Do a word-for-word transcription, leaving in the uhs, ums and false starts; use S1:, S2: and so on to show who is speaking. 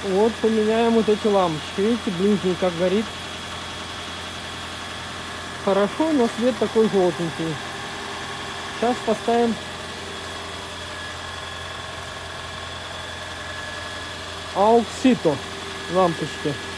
S1: Вот поменяем вот эти лампочки. Видите, ближний как горит. Хорошо, но свет такой желтенький. Сейчас поставим Auxito лампочки.